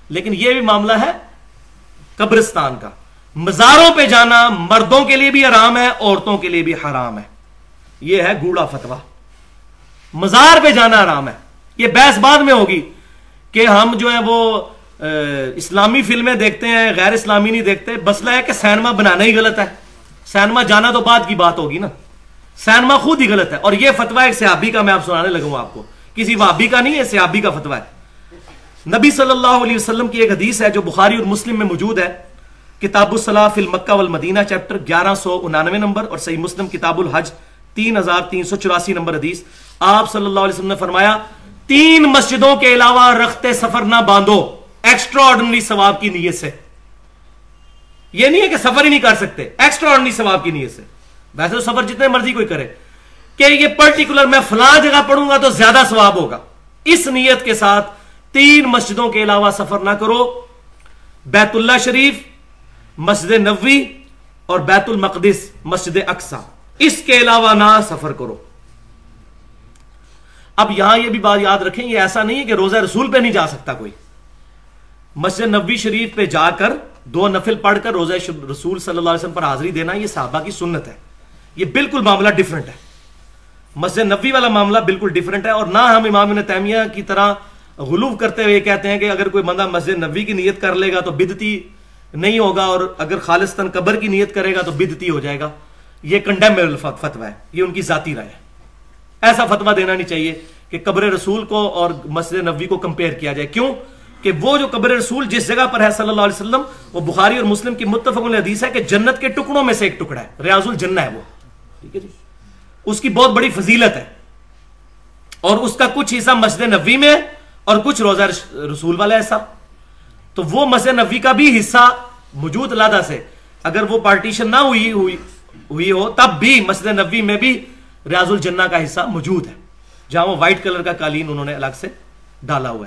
لیکن یہ بھی معاملہ ہے قبرستان کا. مزاروں پہ جانا مردوں کے لیے بھی حرام ہے, عورتوں کے لیے بھی حرام ہے. یہ ہے گوڑا فتویٰ. مزار پہ جانا حرام ہے. یہ بحث بعد میں ہوگی کہ ہم جو ہے وہ اسلامی فلمیں دیکھتے ہیں, غیر اسلامی نہیں دیکھتے. مسئلہ ہے کہ سینما بنانا ہی غلط ہے, سینما جانا تو بعد کی بات ہوگی نا. سینما خود ہی غلط ہے. اور یہ فتویٰ ایک صحابی کا میں آپ سنانے لگا ہوں آپ کو, کسی وہابی کا نہیں ہے, صحابی کا فتویٰ ہے. نبی صلی اللہ علیہ وسلم کی ایک حدیث ہے جو بخاری اور مسلم میں موجود ہے, کتاب الصلاۃ فی المکہ والمدینہ چیپٹر 1199 نمبر, اور صحیح مسلم کتاب الحج 3384 نمبر حدیث. آپ صلی اللہ علیہ وسلم نے فرمایا 3 مسجدوں کے علاوہ رخت سفر نہ باندھو ایکسٹرا آرڈنری ثواب کی نیت سے. یہ نہیں ہے کہ سفر ہی نہیں کر سکتے, ایکسٹرا آرڈنری ثواب کی نیت سے. ویسے تو سفر جتنے مرضی کوئی کرے کہ یہ پرٹیکولر میں فلاں جگہ پڑھوں گا تو زیادہ ثواب ہوگا, اس نیت کے ساتھ 3 مسجدوں کے علاوہ سفر نہ کرو. بیت اللہ شریف, مسجد نبوی اور بیت المقدس مسجد اقصی, اس کے علاوہ نہ سفر کرو. اب یہاں یہ بھی بات یاد رکھیں, یہ ایسا نہیں ہے کہ روزہ رسول پہ نہیں جا سکتا کوئی. مسجد نبوی شریف پہ جا کر 2 نفل پڑھ کر روزہ رسول صلی اللہ علیہ وسلم پر حاضری دینا یہ صحابہ کی سنت ہے. یہ بالکل معاملہ ڈیفرنٹ ہے. مسجد نبوی والا معاملہ بالکل ڈیفرنٹ ہے. اور نہ ہم امام ابن تیمیہ کی طرح غلو کرتے ہوئے کہتے ہیں کہ اگر کوئی بندہ مسجد نبوی کی نیت کر لے گا تو بدعتی نہیں ہوگا, اور اگر خالصتاً قبر کی نیت کرے گا تو بدعتی ہو جائے گا. یہ کنڈیمیبل فتویٰ ہے, یہ ان کی ذاتی رائے ہے. ایسا فتویٰ دینا نہیں چاہیے کہ قبر رسول کو اور مسجد نبوی کو کمپیئر کیا جائے. کیوں کہ وہ جو قبر رسول جس جگہ پر ہے صلی اللہ علیہ وسلم, وہ بخاری اور مسلم کی متفق علیہ حدیث ہے کہ جنت کے ٹکڑوں میں سے ایک ٹکڑا ہے, ریاض الجنہ ہے وہ. ٹھیک ہے جی, اس کی بہت بڑی فضیلت ہے, اور اس کا کچھ حصہ مسجد نبوی میں اور کچھ روزہ رسول والا حصہ. تو وہ مسجد نبوی کا بھی حصہ موجود علیحدہ سے, اگر وہ پارٹیشن نہ ہوئی ہو تب بھی مسجد نبوی میں بھی ریاض الجنہ کا حصہ موجود ہے, جہاں وہ وائٹ کلر کا قالین انہوں نے الگ سے ڈالا ہوا ہے.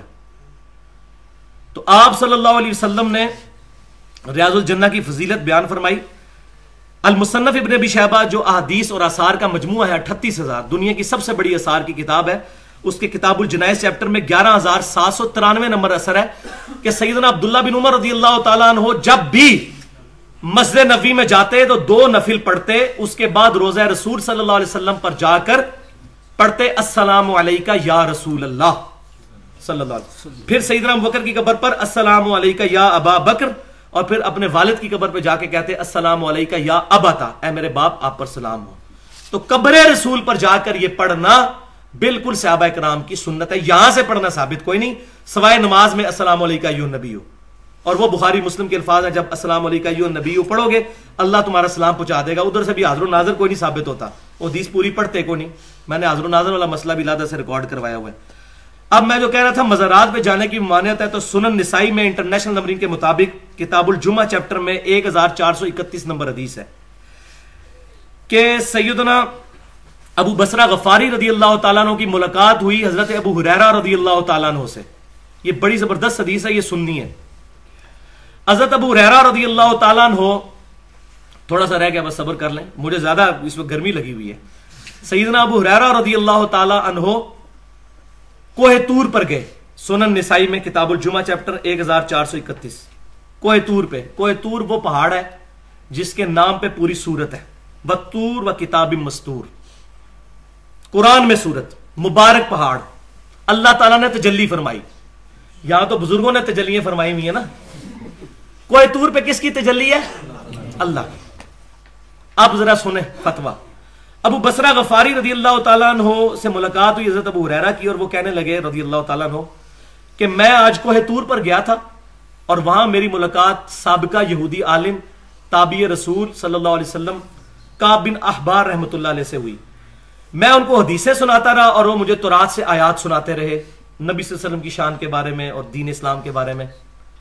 تو آپ صلی اللہ علیہ وسلم نے ریاض الجنہ کی فضیلت بیان فرمائی. المصنف ابن ابی شیبہ جو احادیث اور آثار کا مجموعہ ہے 38,000, دنیا کی سب سے بڑی آثار کی کتاب ہے, اس کے کتاب الجنائز چیپٹر میں 11,793 نمبر اثر ہے کہ سیدنا عبداللہ بن عمر رضی اللہ تعالیٰ عنہ جب بھی مسجد نبوی میں جاتے تو 2 نفل پڑھتے, اس کے بعد روزہ رسول صلی اللہ علیہ وسلم پر جا کر پڑھتے السلام علیکہ یا رسول اللہ صلی اللہ علیہ وسلم. پھر سیدنا ابوبکر کی قبر پر السلام علیکہ یا ابا بکر, اور پھر اپنے والد کی قبر پہ جا کے کہتے السلام علیکہ یا اباتا, اے میرے باپ آپ پر سلام ہو. تو قبر رسول پر جا کر یہ پڑھنا بالکل صحابہ کرام کی سنت ہے. یہاں سے پڑھنا ثابت کوئی نہیں سوائے نماز میں السلام علیکہ ایھا النبی, اور وہ بخاری مسلم کے الفاظ ہیں, جب السلام علیکہ ایھا النبی پڑھو گے اللہ تمہارا سلام پہنچا دے گا. ادھر سے بھی حاضر و ناظر کوئی نہیں ثابت ہوتا, وہ حدیث پوری پڑھتے کو نہیں. میں نے حاضر و ناظر والا مسئلہ بھی علیحدہ سے ریکارڈ کروایا ہوا ہے. اب میں جو کہہ رہا تھا مزارات پہ جانے کی ممانعت ہے, تو سنن نسائی میں انٹرنیشنل نمبرنگ کے مطابق کتاب الجمعہ چیپٹر میں 1431 نمبر حدیث ہے کہ سیدنا ابو بصرہ غفاری رضی اللہ تعالیٰ عنہ کی ملاقات ہوئی حضرت ابو ہریرہ رضی اللہ تعالیٰ عنہ سے. یہ بڑی زبردست حدیث ہے, یہ سننی ہے. حضرت ابو ہریرہ رضی اللہ تعالیٰ عنہ, تھوڑا سا رہ گیا بس صبر کر لیں, مجھے زیادہ اس وقت گرمی لگی ہوئی ہے. سیدنا ابو ہریرہ رضی اللہ تعالیٰ عنہ کوہ طور پر گئے. سنن نسائی میں کتاب الجمعہ چیپٹر 1431. کوہ طور پہ, کوہ طور وہ پہاڑ ہے جس کے نام پہ پوری سورت ہے, بطور و کتاب مستور, قرآن میں سورت, مبارک پہاڑ, اللہ تعالیٰ نے تجلی فرمائی. یہاں تو بزرگوں نے تجلیاں فرمائی ہوئی ہیں نا. کوہ طور پہ کس کی تجلی ہے؟ اللہ کی. اب ذرا سنیں فتویٰ. ابو بصرہ غفاری رضی اللہ تعالیٰ عنہ سے ملاقات ہوئی حضرت ابو ہریرہ کی, اور وہ کہنے لگے رضی اللہ تعالیٰ عنہ کہ میں آج کوہ طور پر گیا تھا اور وہاں میری ملاقات سابقہ یہودی عالم تابعی رسول صلی اللہ علیہ وسلم کعب بن احبار رحمۃ اللہ علیہ سے ہوئی. میں ان کو حدیثیں سناتا رہا اور وہ مجھے تورات سے آیات سناتے رہے نبی صلی اللہ علیہ وسلم کی شان کے بارے میں اور دین اسلام کے بارے میں.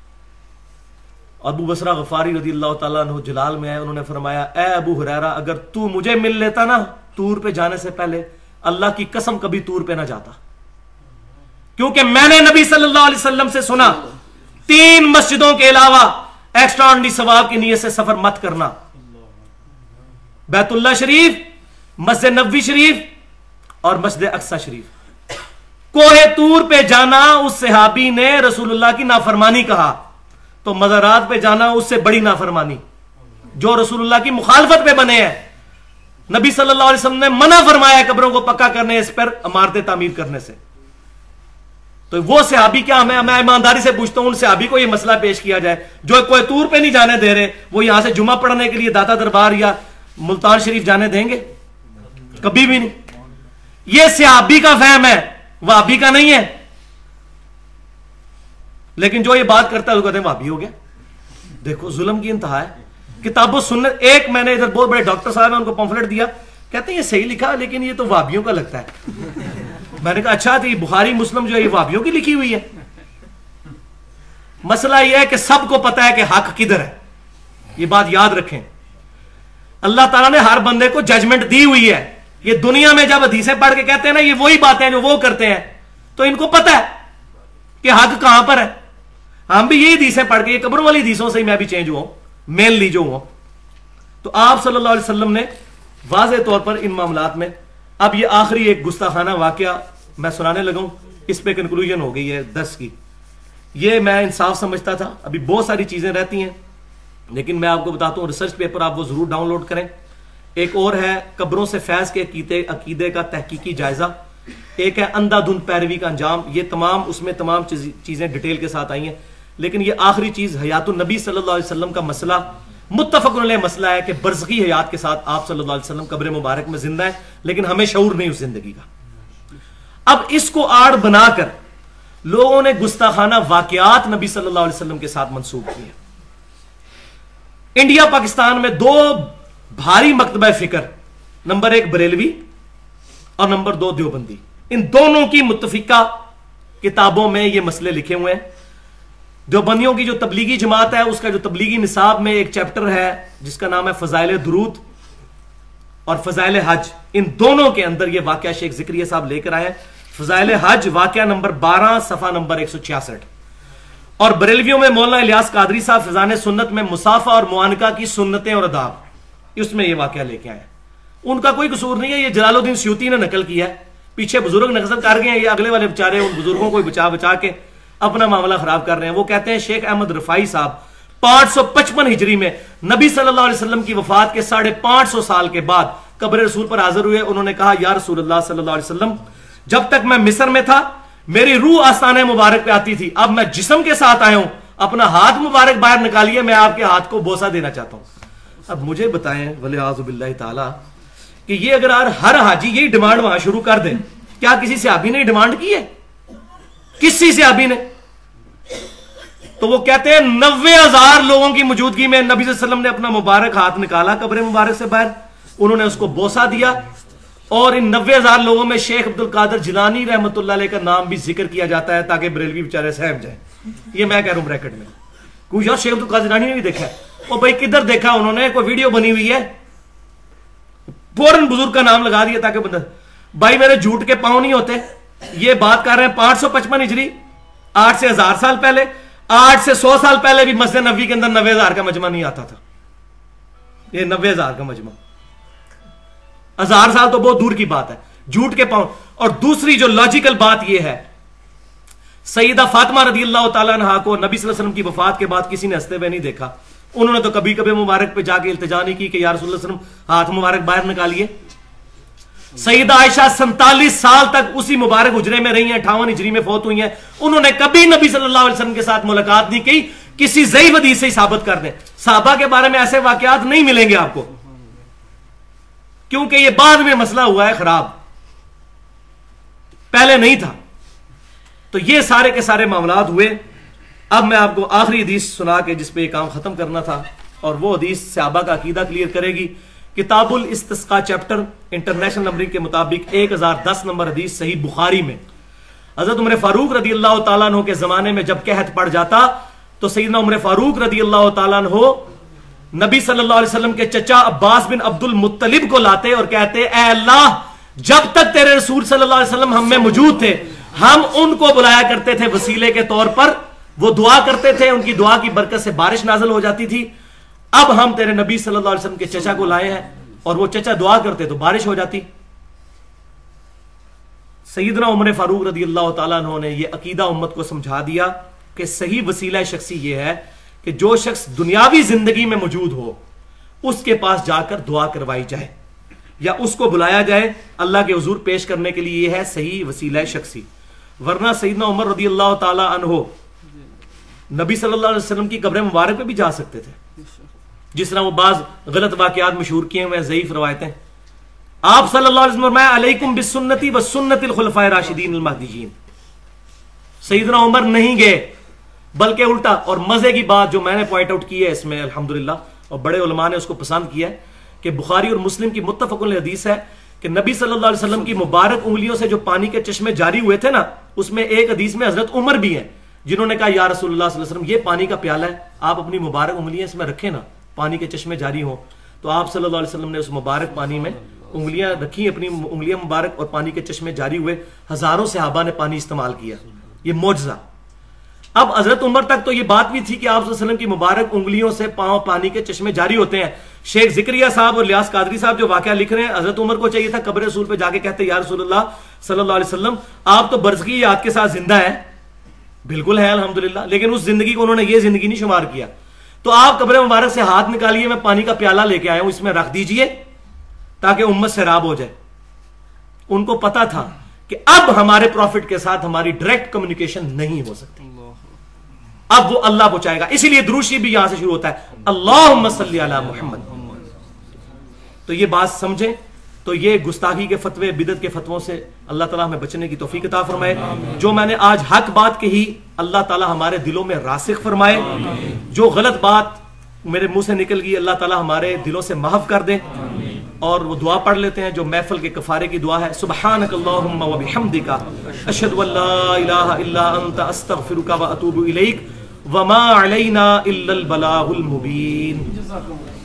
ابو بصرہ غفاری رضی اللہ تعالیٰ عنہ جلال میں آئے, انہوں نے فرمایا اے ابو ہریرہ اگر تو مجھے مل لیتا نا طور پہ جانے سے پہلے, اللہ کی قسم کبھی طور پہ نہ جاتا, کیونکہ میں نے نبی صلی اللہ علیہ وسلم سے سنا 3 مسجدوں کے علاوہ ایکسٹرا آرڈنری ثواب کی نیت سے سفر مت کرنا. بیت اللہ شریف, مسجد نبوی شریف اور مسجد اقصی شریف. कोहे तूर पे जाना उस सहाबी ने रसूलुल्लाह की नाफरमानी कहा, तो मज़ारात पे जाना उससे बड़ी नाफरमानी जो रसूलुल्लाह की मुखालफत पे बने हैं। नबी सल्लल्लाहु अलैहि वसल्लम ने मना फरमाया कब्रों को पक्का करने, इस पर इमारतें तामीर करने से। तो वो सहाबी क्या, मैं ईमानदारी से पूछता हूं, उन सहाबी को ये मसला पेश किया जाए जो कोई तूर पे नहीं जाने दे रहे, वो यहां से जुमा पढ़ने के लिए दाता दरबार या मुल्तान शरीफ जाने देंगे? कभी भी नहीं। ये सहाबी का फहम है, वहाबी का नहीं है। लेकिन जो ये बात करता है वो कहते हैं वहाबी हो गया। देखो जुल्म की इंतहा है। किताबों सुन्नत, एक मैंने इधर बहुत बड़े डॉक्टर साहब हैं, उनको पंफलेट दिया, कहते हैं ये सही लिखा लेकिन ये तो वहाबियों का लगता है। मैंने कहा अच्छा, तो ये बुखारी मुस्लिम जो है ये वहाबियों की लिखी हुई है। मसला यह है कि सबको पता है कि हक किधर है, ये बात याद रखें। अल्लाह ताला ने हर बंदे को जजमेंट दी हुई है। ये दुनिया में जब हदीसें पढ़ के कहते हैं ना ये वही बातें जो वो करते हैं, तो इनको पता है कि हक कहां पर है। हम भी यही हदीसें पढ़ के, ये कब्रों वाली हदीसों से ही मैं भी चेंज हुआ, मेनली जो हुआ। तो आप सल्लल्लाहु अलैहि वसल्लम ने वाज़ेह तौर पर इन मामलात में, अब ये आखिरी एक गुस्ताखाना वाकया मैं सुनाने लगा हूं, इस पे कंक्लूजन हो गई है 10 की। ये मैं इंसाफ समझता था, अभी बहुत सारी चीजें रहती हैं, लेकिन मैं आपको बताता हूं रिसर्च पेपर आप वो जरूर डाउनलोड करें। एक और है कब्रों से फैज के अकीदे का तहकीकी जायजा, एक है अंधाधुंध पैरवी का अंजाम। ये तमाम, उसमें तमाम चीजें डिटेल के साथ आई हैं, लेकिन ये आखिरी चीज हयातुन नबी सल्लल्लाहु अलैहि वसल्लम का मसला, मुत्तफक़ुन अलैह मसला है कि बरज़खी हयात के साथ आप सल्लल्लाहु अलैहि वसल्लम कब्र मुबारक में जिंदा है, लेकिन हमें शऊर नहीं उस जिंदगी का। अब इसको आड़ बनाकर लोगों ने गुस्ताखाना वाकयात नबी सल्लल्लाहु अलैहि वसल्लम के साथ मंसूब किए। इंडिया पाकिस्तान में 2 भारी मकतबा फिक्र, नंबर 1 बरेलवी और नंबर 2 देवबंदी, इन दोनों की मुत्तफिका किताबों में ये मसले लिखे हुए हैं। देवबंदियों की जो तबलीगी जमात है उसका जो तबलीगी निसाब में एक चैप्टर है जिसका नाम है फजाइल दुरूद और फजाइल हज, इन दोनों के अंदर ये वाकया शेख ज़िक्रिया साहब लेकर आए हैं। फजाइल हज वाकया नंबर 12 सफा नंबर 166, और बरेलवियों में मौलाना इलियास कादरी साहब फिजान सुन्नत में मुसाफा और मुआनका की सुन्नतें और अदाब, उसमें ये वाकया लेके आए। उनका कोई कसूर नहीं है, ये जलालुद्दीन सयूती ने नकल किया है, पीछे बुजुर्ग नकल कर गए हैं, ये अगले वाले बेचारे उन बुजुर्गों को बचा बचा के अपना मामला खराब कर रहे हैं। वो कहते हैं शेख अहमद रफाई साहब 555 हिजरी में नबी सल्लल्लाहु अलैहि वसल्लम की वफात के 550 साल के बाद कब्र रसूल पर हाजिर हुए। उन्होंने कहा या रसूलुल्लाह सल्लल्लाहु अलैहि वसल्लम, जब तक मैं मिस्र में था मेरी रूह आस्ताने मुबारक पे आती थी, अब मैं जिस्म के साथ आया हूं, अपना हाथ मुबारक बाहर निकालिए, मैं आपके हाथ को बोसा देना चाहता हूं। अब मुझे बताएं वलियाज़ु बिल्लाहि ताला कि ये अगर हर हाजी यही डिमांड वहां शुरू कर दे, क्या किसी सहाबी ने डिमांड की है? किसी सहाबी ने? तो वो कहते हैं 90,000 लोगों की मौजूदगी में नबी सल्लल्लाहु अलैहि वसल्लम ने अपना मुबारक हाथ निकाला कब्र मुबारक से बाहर, उन्होंने उसको बोसा दिया, और इन 90,000 लोगों में शेख अब्दुल कादिर जिलानी रहमतुल्लाह अलैह का नाम भी जिक्र किया जाता है ताकि बरेलवी बेचारे सहम जाए। ये मैं कह रहा हूं ब्रैकेट में, कोई यार शेख अब्दुल कादिर जिलानी ने भी देखा है, और भाई किधर देखा उन्होंने? कोई वीडियो बनी हुई है, फौरन बुजुर्ग का नाम लगा दिया ताकि बंदा, भाई मेरे झूठ के पांव नहीं होते। ये बात कर रहे हैं 555 हिजरी, 8 से 1000 साल पहले, 8 से 100 साल पहले भी मस्जिद नबी के अंदर 90,000 का मजमा नहीं आता था। ये 90,000 का मजमा, 1000 साल तो बहुत दूर की बात है, झूठ के पांव। और दूसरी जो लॉजिकल बात यह है, सईदा फातिमा रदियल्लाहु ताला अन्हा को नबी सल्लल्लाहु अलैहि वसल्लम की वफात के बाद किसी ने हंसते हुए नहीं देखा। उन्होंने तो कभी कभी मुबारक पे जाके इल्तिजा नहीं की कि या रसूलुल्लाह सल्लल्लाहु अलैहि वसल्लम हाथ मुबारक बाहर निकालिए। सईदा आयशा 47 साल तक उसी मुबारक हुजरे में रही हैं, 58 हिजरी में फौत हुई हैं, उन्होंने कभी नबी सल्लल्लाहु अलैहि वसल्लम के साथ मुलाकात नहीं की। किसी ज़ईफ़ हदीस से साबित कर दें, सहाबा के बारे में ऐसे वाकयात नहीं मिलेंगे आपको, क्योंकि ये बाद में मसला हुआ है खराब, पहले नहीं था। तो ये सारे के सारे मामलात हुए। अब मैं आपको आखिरी हदीस सुना के जिस पे ये काम खत्म करना था, और वो हदीस सहाबा का अकीदा क्लियर करेगी। किताबुल इस्तिस्का चैप्टर इंटरनेशनल नंबरिंग के मुताबिक 1010 नंबर हदीस सही बुखारी में, हजरत उमर फारूक रदी अल्लाह तआला अन्हु के जमाने में जब कहत पड़ जाता तो सैयदना उमर फारूक रदी अल्लाह तआला अन्हु नबी सल्लल्लाहु अलैहि वसल्लम के चचा अब्बास बिन अब्दुल मुत्तलिब को लाते और कहते, ऐ अल्लाह, जब तक तेरे रसूल सल्लल्लाहु अलैहि वसल्लम हम में मौजूद थे हम उनको बुलाया करते थे वसीले के तौर पर, वो दुआ करते थे, उनकी दुआ की बरकत से बारिश नाज़िल हो जाती थी। अब हम तेरे नबी सल्लल्लाहु अलैहि वसल्लम के चचा को लाए हैं और वो चचा दुआ करते तो बारिश हो जाती। سیدنا عمر فاروق رضی اللہ تعالیٰ عنہ نے یہ عقیدہ امت کو سمجھا دیا کہ صحیح وسیلہ شخصی یہ ہے کہ جو شخص دنیاوی زندگی میں موجود ہو اس کے پاس جا کر دعا کروائی جائے یا اس کو بلایا جائے اللہ کے حضور پیش کرنے کے لیے، یہ ہے صحیح وسیلہ شخصی. ورنہ سیدنا عمر رضی اللہ تعالیٰ عنہ نبی صلی اللہ علیہ وسلم کی قبر مبارک پہ بھی جا سکتے تھے، جس طرح وہ بعض غلط واقعات مشہور کیے ہوئے ضعیف روایتیں. آپ صلی اللہ علیہ وسلم فرمایا علیکم بسنتی وسنت الخلفاء الراشدین المہدیین. سیدنا عمر نہیں گئے، بلکہ الٹا. اور مزے کی بات جو میں نے پوائنٹ آؤٹ کی ہے اس میں الحمدللہ، اور بڑے علماء نے اس کو پسند کیا ہے، کہ بخاری اور مسلم کی متفق علیہ حدیث ہے کہ نبی صلی اللہ علیہ وسلم کی مبارک انگلیوں سے جو پانی کے چشمے جاری ہوئے تھے نا، اس میں ایک حدیث میں حضرت عمر بھی ہیں جنہوں نے کہا یا رسول اللہ صلی اللہ علیہ وسلم یہ پانی کا پیالہ ہے، آپ اپنی مبارک انگلیاں اس میں رکھیں نا، پانی کے چشمے جاری ہوں. تو آپ صلی اللہ علیہ وسلم نے اس مبارک پانی میں انگلیاں رکھی، اپنی انگلیاں مبارک، اور پانی کے چشمے جاری ہوئے. ہزاروں صحابہ نے پانی استعمال کیا. یہ معجزہ. اب حضرت عمر تک تو یہ بات بھی تھی کہ آپ صلی اللہ علیہ وسلم کی مبارک انگلیوں سے پانی کے چشمے جاری ہوتے ہیں. شیخ ذکریہ صاحب اور لیاس قادری صاحب جو واقعہ لکھ رہے ہیں، حضرت عمر کو چاہیے تھا قبر رسول پہ جا کے کہتے یا رسول اللہ صلی اللہ علیہ وسلم آپ تو برزخی یاد کے ساتھ زندہ ہیں. بالکل ہے الحمدللہ، لیکن اس زندگی کو انہوں نے یہ زندگی نہیں شمار کیا. تو آپ قبر مبارک سے ہاتھ نکالیے، میں پانی کا پیالہ لے کے آیا ہوں، اس میں رکھ دیجئے تاکہ امت سیراب ہو جائے. ان کو پتا تھا کہ اب ہمارے پروفٹ کے ساتھ ہماری ڈائریکٹ کمیونیکیشن نہیں ہو سکتی، اب وہ اللہ پہنچائے گا. اسی لیے درود شریف بھی یہاں سے شروع ہوتا ہے اللہم صلی علی محمد. تو یہ بات سمجھیں. تو یہ گستاخی کے فتوے، بدعت کے فتووں سے اللہ تعالیٰ ہمیں بچنے کی توفیق عطا فرمائے. جو میں نے آج حق بات کہی اللہ تعالیٰ ہمارے دلوں میں راسخ فرمائے. جو غلط بات میرے منہ سے نکل گئی اللہ تعالیٰ ہمارے دلوں سے محو کر دے. اور وہ دعا پڑھ لیتے ہیں جو محفل کے کفارے کی دعا ہے. سبحانک اللہم و بحمدک اشہد ان لا الہ الا انت استغفرک و اتوب الیک وما علینا الا البلاغ المبین.